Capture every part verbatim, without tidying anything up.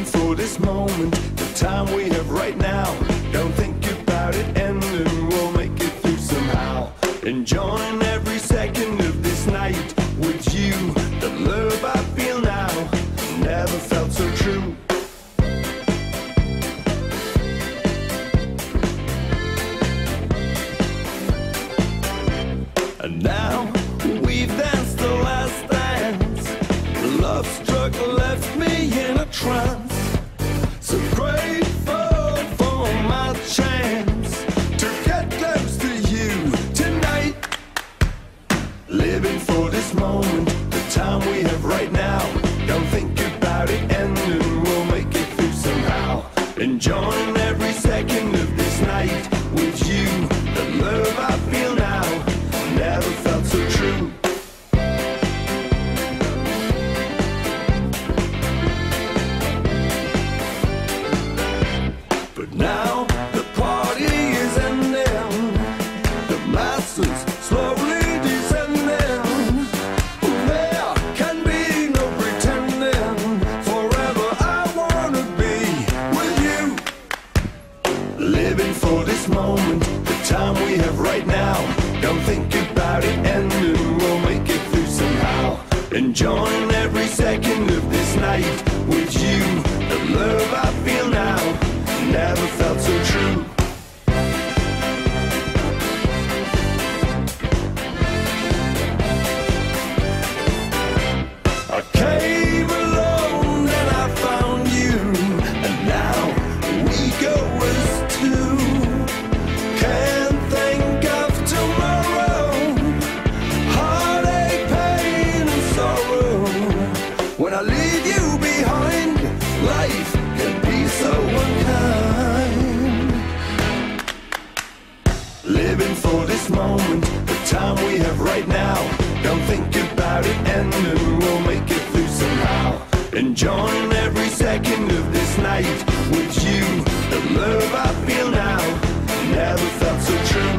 for this moment, the time we have right now. Don't think about it ending, we'll make it through somehow. Enjoying every second of this night with you. The love I feel now never felt so true. And now we've danced the last dance. The love struck left me in a trance. So grateful for my chance to get close to you tonight. Living for this moment, the time we have right now. Don't think about it ending, we'll make it through somehow. Enjoying every second of this night with you. The love I feel now never felt so true. But now the party is ending, the masses slowly descending. There can be no pretending, forever I wanna be with you. Living for this moment, the time we have right now. Don't think about it ending, we'll make it through somehow. Enjoying every second of this night with you. The love I feel now never felt so true. I came alone and I found you, and now we go as two. Can't think of tomorrow, heartache, pain and sorrow. When I leave you behind, life can be so unkind. Living for this moment, the time we have right now. Don't think about it ending, we'll make it through somehow. Enjoying every second of this night with you. The love I feel now never felt so true.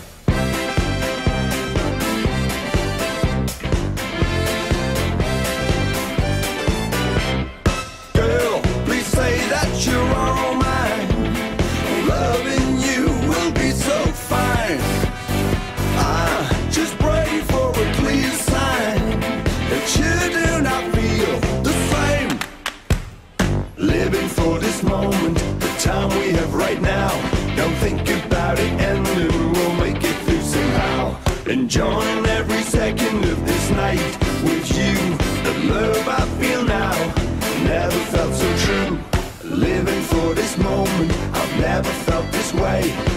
Girl, please say that you're all mine. Loving you will be so fine. I just pray for a clear sign that you do not feel the same. Living for this moment, the time we have right now. Don't think about it ending, we'll make it through somehow. Enjoying every second of this night with you. The love I feel now never felt so true. Living for this moment, I've never felt this way.